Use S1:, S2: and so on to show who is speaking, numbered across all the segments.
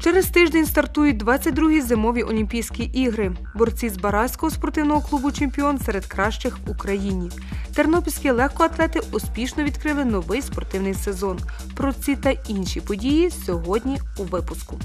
S1: Через тиждень стартують 22-гі зимові Олімпійські ігри. Борці з Бараського спортивного клубу «Чемпіон» серед кращих в Україні. Тернопільські легкоатлети успішно відкрили новий спортивний сезон. Про ці та інші події сьогодні у випуску.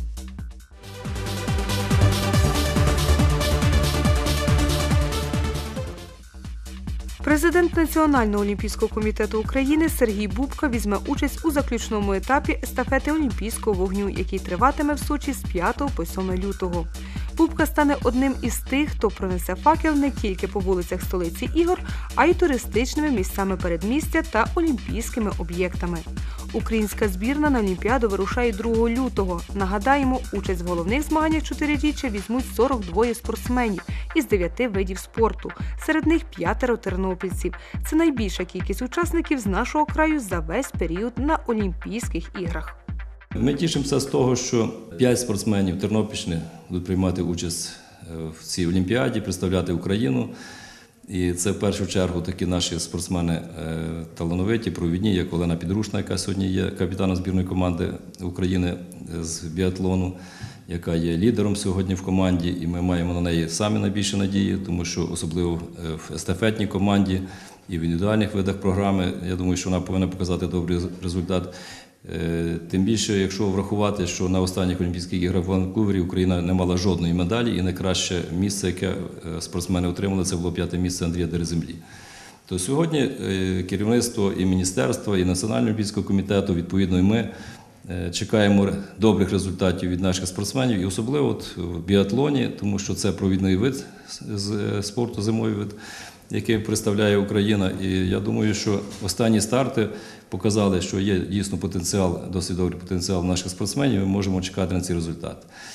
S1: Президент Національного олімпійського комітету України Сергій Бубка візьме участь у заключному етапі естафети Олімпійського вогню, який триватиме в Сочі з 5 по 7 лютого. Бубка стане одним із тих, хто пронесе факел не тільки по вулицях столиці ігор, а й туристичними місцями передмістя та олімпійськими об'єктами. Українська збірна на Олімпіаду вирушає 2 лютого. Нагадаємо, участь в головних змаганнях чотириріччя візьмуть 42 спортсменів із 9 видів спорту. Серед них 5 тернопільців. Це найбільша кількість учасників з нашого краю за весь період на Олімпійських іграх.
S2: Ми тішимося з того, що 5 спортсменів Тернопільщини будуть приймати участь в цій Олімпіаді, представляти Україну. І це в першу чергу такі наші спортсмени талановиті, провідні, як Олена Підрушна, яка сьогодні є капітаном збірної команди України з біатлону, яка є лідером сьогодні в команді, і ми маємо на неї самі найбільші надії, тому що особливо в естафетній команді і в індивідуальних видах програми, я думаю, що вона повинна показати добрий результат. Тим більше, якщо врахувати, що на останніх Олімпійських іграх в Ванкувері Україна не мала жодної медалі, і найкраще місце, яке спортсмени отримали, це було 5-те місце Андрія Дереземлі. То сьогодні керівництво і міністерство, і Національного олімпійського комітету, відповідно, і ми чекаємо добрих результатів від наших спортсменів, і особливо в біатлоні, тому що це провідний вид спорту, зимовий вид, який представляє Україна. І я думаю, що останні старти показали, що є дійсно потенціал, досить добрий потенціал наших спортсменів, ми можемо чекати на цей результат.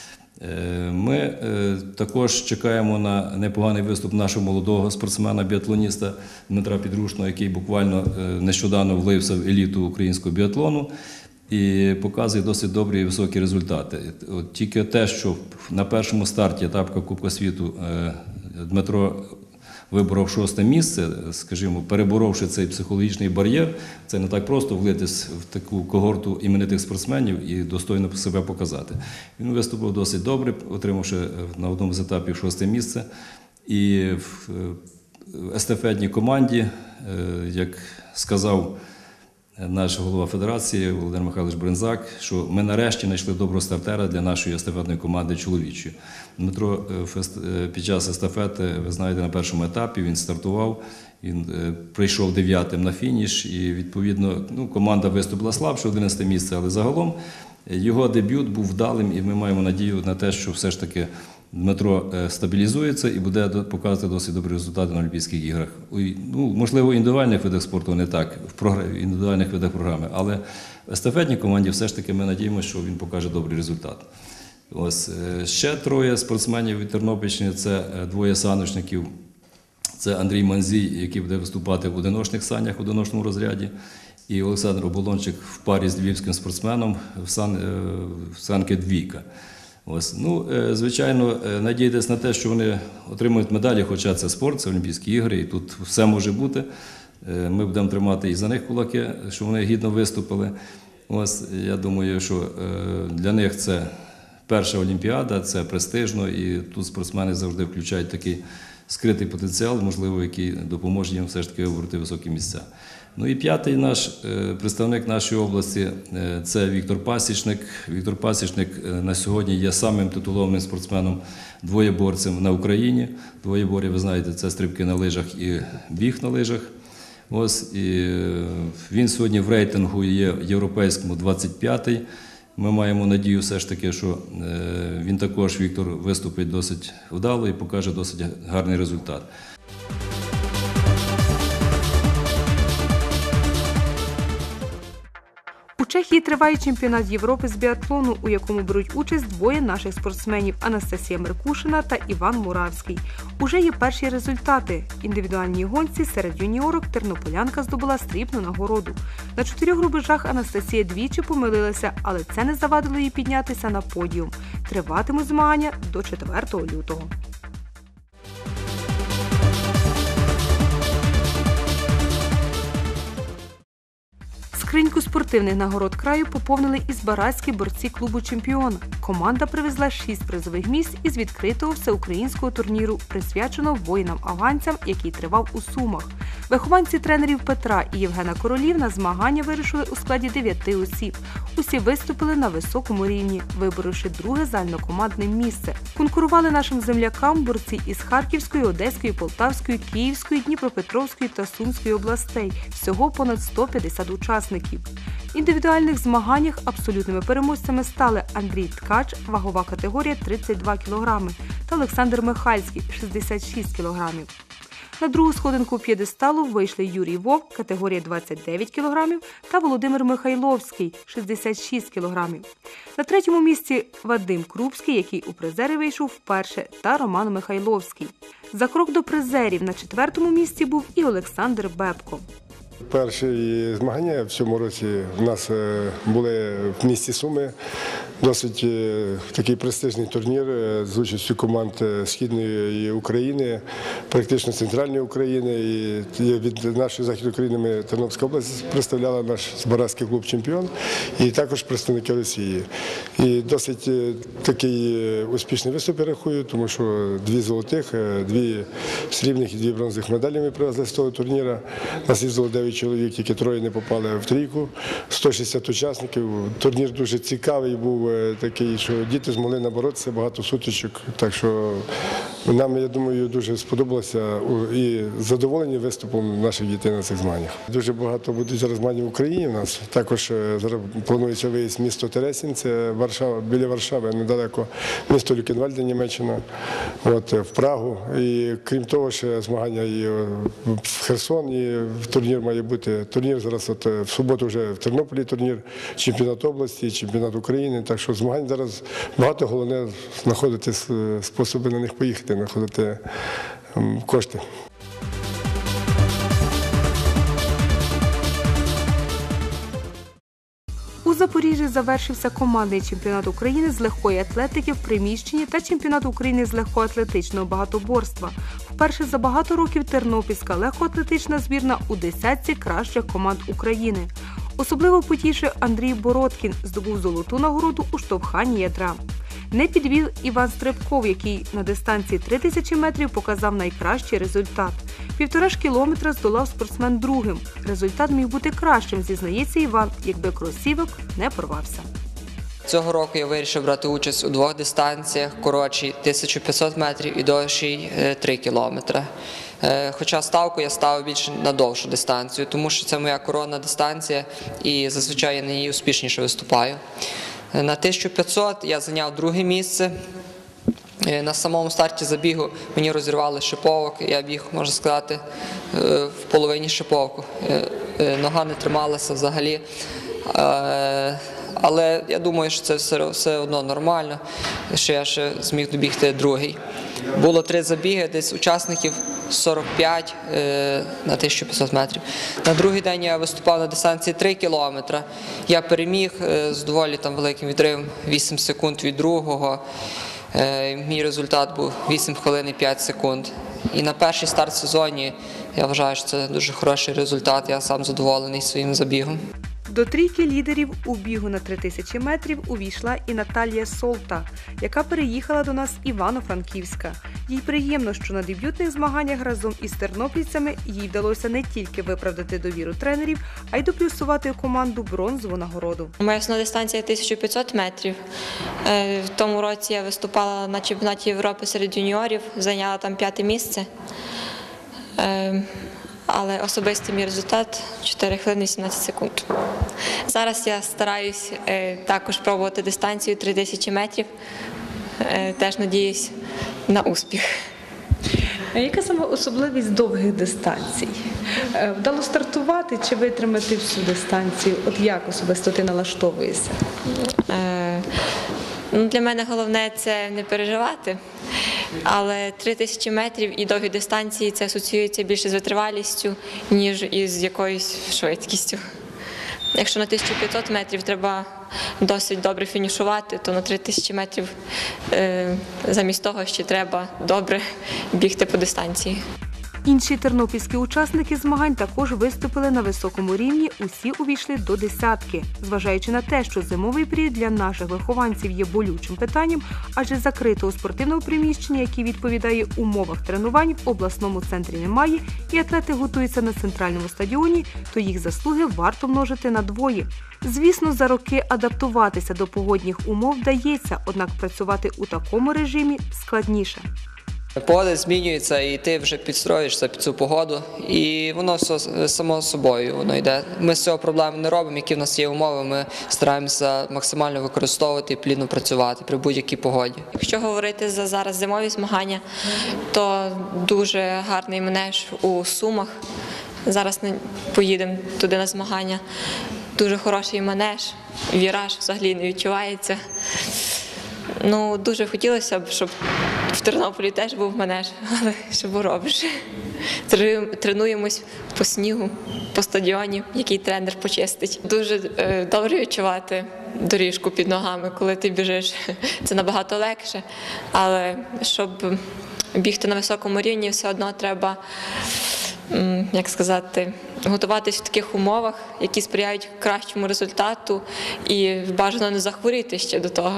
S2: Ми також чекаємо на непоганий виступ нашого молодого спортсмена-біатлоніста Дмитра Підрушного, який буквально нещодавно влився в еліту українського біатлону і показує досить добрі і високі результати. От тільки те, що на першому старті етапу Кубка світу Дмитро виборов 6-те місце, скажімо, переборовши цей психологічний бар'єр, це не так просто влитись в таку когорту іменитих спортсменів і достойно себе показати. Він виступив досить добре, отримавши на одному з етапів 6-те місце. І в естафетній команді, як сказав наш голова федерації Володимир Михайлович Бринзак, що ми нарешті знайшли доброго стартера для нашої естафетної команди чоловічої. Дмитро під час естафети, ви знаєте, на першому етапі він стартував, він прийшов 9-тим на фініш і, відповідно, команда виступила слабше, 11-те місце, але загалом його дебют був вдалим і ми маємо надію на те, що все ж таки Дмитро стабілізується і буде показувати досить добрі результати на Олімпійських іграх. Можливо, в індивідуальних видах спорту не так, в індивідуальних видах програми, але в естафетній команді все ж таки ми надіємося, що він покаже добрий результат. Ось ще 3 спортсменів від Тернопільщини, це 2 саночників. Це Андрій Манзій, який буде виступати в одиночних санях, в одиночному розряді, і Олександр Оболончик в парі з львівським спортсменом в санки двійка. Ось. Звичайно, надіятися на те, що вони отримують медалі, хоча це спорт, це Олімпійські ігри, і тут все може бути. Ми будемо тримати і за них кулаки, що вони гідно виступили. Ось, я думаю, що для них це перша Олімпіада, це престижно, і тут спортсмени завжди включають такий скритий потенціал, можливо, який допоможе їм все ж таки вибороти високі місця. І 5-й наш представник нашої області – це Віктор Пасічник. Віктор Пасічник на сьогодні є самим титулованим спортсменом двоєборцем на Україні. Двоєбор'я, ви знаєте, це стрибки на лижах і біг на лижах. Ось, і він сьогодні в рейтингу є європейському 25-й. Ми маємо надію все ж таки, що він також, Віктор, виступить досить вдало і покаже досить гарний результат.
S1: У Чехії триває чемпіонат Європи з біатлону, у якому беруть участь 2 наших спортсменів – Анастасія Меркушина та Іван Муравський. Уже є перші результати. В індивідуальній гонці серед юніорок тернополянка здобула срібну нагороду. На 4 рубежах Анастасія двічі помилилася, але це не завадило їй піднятися на подіум. Триватимуть змагання до 4 лютого. Скриньку спортивних нагород краю поповнили і збаразькі борці клубу «Чемпіон». Команда привезла 6 призових місць із відкритого всеукраїнського турніру, присвяченого воїнам-афганцям, який тривав у Сумах. Вихованці тренерів Петра і Євгена Королів на змагання вирушили у складі 9 осіб. Усі виступили на високому рівні, виборивши друге загальнокомандне місце. Конкурували нашим землякам борці із Харківської, Одеської, Полтавської, Київської, Дніпропетровської та Сумської областей. Всього понад 150 учасників. В індивідуальних змаганнях абсолютними переможцями стали Андрій Ткач, вагова категорія 32 кг, та Олександр Михальський, 66 кг. На другу сходинку п'єдесталу вийшли Юрій Вовк, категорія 29 кг, та Володимир Михайловський, 66 кг. На третьому місці Вадим Крупський, який у призери вийшов вперше, та Роман Михайловський. За крок до призерів на четвертому місці був і Олександр Бебко.
S3: Перші змагання в цьому році в нас були в місті Суми. Досить такий престижний турнір з участю команд Східної України, практично Центральної України. І від нашої Західної України ми Тернопільська область представляла наш збаразький клуб «Чемпіон» і також представники Росії. І досить такий успішний виступ я рахую, тому що 2 золотих, 2 срібних і 2 бронзових медалі ми привезли з того турніру. Нас їздило 9 чоловік, тільки 3 не попали в трійку, 160 учасників. Турнір дуже цікавий був, такий, що діти змогли наборотися, багато сутичок. Так що нам, я думаю, дуже сподобалося і задоволені виступом наших дітей на цих змаганнях. Дуже багато будуть зараз змагань в Україні у нас. Також зараз планується виїзд в місто Тересін, це Варшава, біля Варшави, недалеко, місто Люкенвальде, Німеччина, в Прагу. І крім того, ще змагання і в Херсон, і турнір має бути. Турнір зараз в суботу вже в Тернополі турнір, чемпіонат області, чемпіонат України. Так що змагань зараз багато, головне знаходити способи на них поїхати, знаходити кошти.
S1: У Запоріжжі завершився командний чемпіонат України з легкої атлетики в приміщенні та чемпіонат України з легкоатлетичного багатоборства. Вперше за багато років тернопільська легкоатлетична збірна у десятці кращих команд України. Особливо потішив Андрій Бородкін, здобув золоту нагороду у штовханні ядра. Не підвів Іван Стрибков, який на дистанції 3000 метрів показав найкращий результат. 1,5 кілометра здолав спортсмен другим. Результат міг бути кращим, зізнається Іван, якби кросівок не порвався.
S4: Цього року я вирішив брати участь у 2 дистанціях, коротшій 1500 метрів і довшій 3 кілометри. Хоча ставку я ставив більше на довшу дистанцію, тому що це моя коронна дистанція і зазвичай я на ній успішніше виступаю. На 1500 я зайняв друге місце. На самому старті забігу мені розірвали шиповок, я біг, можна сказати, в половині шиповку. Нога не трималася взагалі. Але я думаю, що це все одно нормально, що я ще зміг добігти другий. Було 3 забіги, десь учасників 45 на 1500 метрів. На другий день я виступав на дистанції 3 кілометри. Я переміг з доволі великим відривом, 8 секунд від другого. Мій результат був 8 хвилин і 5 секунд. І на перший старт в сезоні я вважаю, що це дуже хороший результат, я сам задоволений своїм забігом.
S1: До трійки лідерів у бігу на 3000 метрів увійшла і Наталія Солта, яка переїхала до нас з Івано-Франківська. Їй приємно, що на дебютних змаганнях разом із тернопільцями їй вдалося не тільки виправдати довіру тренерів, а й доплюсувати у команду бронзову нагороду.
S5: Моя основна дистанція 1500 метрів. В тому році я виступала на чемпіонаті Європи серед юніорів, зайняла там 5-те місце. Але особистий мій результат – 4 хвилини 18 секунд. Зараз я стараюсь також пробувати дистанцію 3000 метрів. Теж надіюсь на успіх.
S1: А яка саме особливість довгих дистанцій? Вдало стартувати чи витримати всю дистанцію? От як особисто ти налаштовуєшся?
S5: Для мене головне – це не переживати. Але 3000 метрів і довгі дистанції – це асоціюється більше з витривалістю, ніж із якоюсь швидкістю. Якщо на 1500 метрів треба досить добре фінішувати, то на 3000 метрів замість того ще треба добре бігти по дистанції.
S1: Інші тернопільські учасники змагань також виступили на високому рівні, усі увійшли до десятки. Зважаючи на те, що зимовий період для наших вихованців є болючим питанням, адже закритого спортивного приміщення, яке відповідає умовах тренувань, в обласному центрі немає, і атлети готуються на центральному стадіоні, то їх заслуги варто множити на двоє. Звісно, за роки адаптуватися до погодних умов вдається, однак працювати у такому режимі складніше.
S4: Погода змінюється, і ти вже підстроїшся під цю погоду, і воно все само собою воно йде. Ми з цього проблеми не робимо, які в нас є умови, ми стараємося максимально використовувати і плідно працювати при будь-якій погоді.
S5: Якщо говорити за зараз зимові змагання, то дуже гарний манеж у Сумах. Зараз поїдемо туди на змагання. Дуже хороший манеж, віраж взагалі не відчувається. Ну, дуже хотілося б, щоб в Тернополі теж був манеж, але що робиш? Тренуємось по снігу, по стадіоні, який тренер почистить. Дуже добре відчувати доріжку під ногами, коли ти біжиш. Це набагато легше, але щоб бігти на високому рівні, все одно треба, як сказати, готуватись в таких умовах, які сприяють кращому результату, і бажано не захворіти ще до того.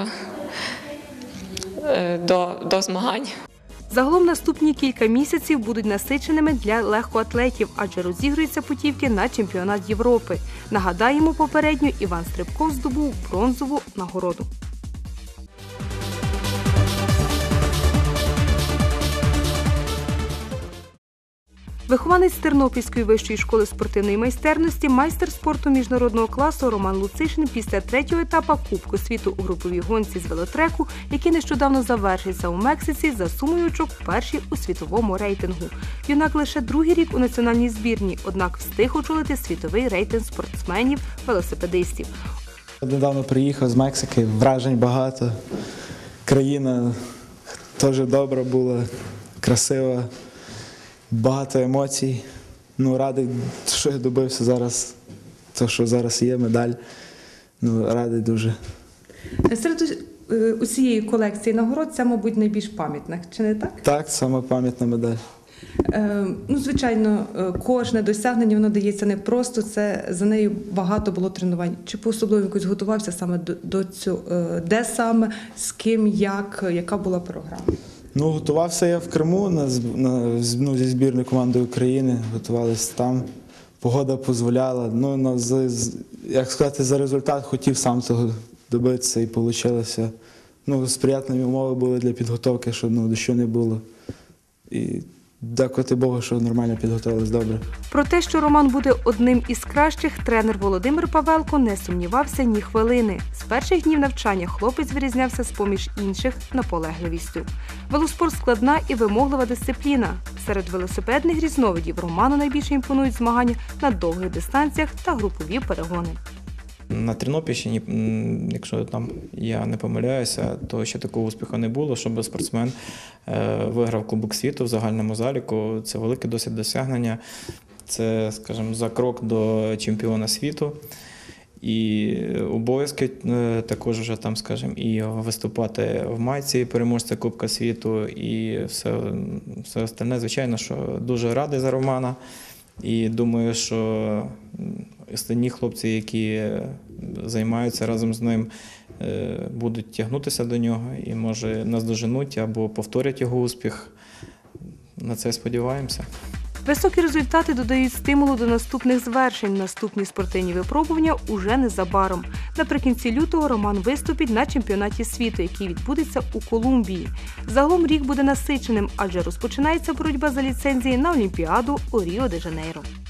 S5: До змагань.
S1: Загалом наступні кілька місяців будуть насиченими для легкоатлетів, адже розігруються путівки на чемпіонат Європи. Нагадаємо, попередньо Іван Стрибков здобув бронзову нагороду. Вихованець Тернопільської вищої школи спортивної майстерності, майстер спорту міжнародного класу Роман Луцишин після третього етапу Кубку світу у груповій гонці з велотреку, який нещодавно завершився у Мексиці, за сумою очок перший у світовому рейтингу. Юнак лише другий рік у національній збірні, однак встиг очолити світовий рейтинг спортсменів-велосипедистів.
S6: Недавно приїхав з Мексики, вражень багато. Країна теж добра була, красива. Багато емоцій. Радий, що я добився зараз, те, що зараз є, медаль. Радий дуже.
S7: Серед усієї колекції нагород це, мабуть, найбільш пам'ятна, чи не так?
S6: Так, саме пам'ятна медаль.
S7: Звичайно, кожне досягнення, воно дається непросто, за нею багато було тренувань. Чи по-особливо якось готувався саме до цього? Де саме, з ким, яка була програма?
S6: Готувався я в Криму зі збірною командою України, готувалися там. Погода дозволяла. Як сказати, за результат хотів сам цього добитися і вийшло. Сприятливі умови були для підготовки, щоб дощу не було. І дякувати Богу, що нормально підготувалися добре.
S1: Про те, що Роман буде одним із кращих, тренер Володимир Павелко не сумнівався ні хвилини. З перших днів навчання хлопець вирізнявся з-поміж інших наполегливістю. Велоспорт – складна і вимоглива дисципліна. Серед велосипедних різновидів Роману найбільше імпонують змагання на довгих дистанціях та групові перегони.
S8: На Тернопільщині, якщо там я не помиляюся, то ще такого успіху не було, щоб спортсмен виграв Кубок світу в загальному заліку. Це велике досить досягнення. Це, скажімо, за крок до чемпіона світу. І обов'язки також вже там, скажімо, і виступати в майці переможця Кубка світу, і все остальне. Звичайно, що дуже радий за Романа. І думаю, що останні хлопці, які займаються разом з ним, будуть тягнутися до нього і, може, наздоженуть або повторять його успіх. На це сподіваємося.
S1: Високі результати додають стимулу до наступних звершень. Наступні спортивні випробування уже незабаром. Наприкінці лютого Роман виступить на чемпіонаті світу, який відбудеться у Колумбії. Загалом рік буде насиченим, адже розпочинається боротьба за ліцензії на Олімпіаду у Ріо-де-Жанейро.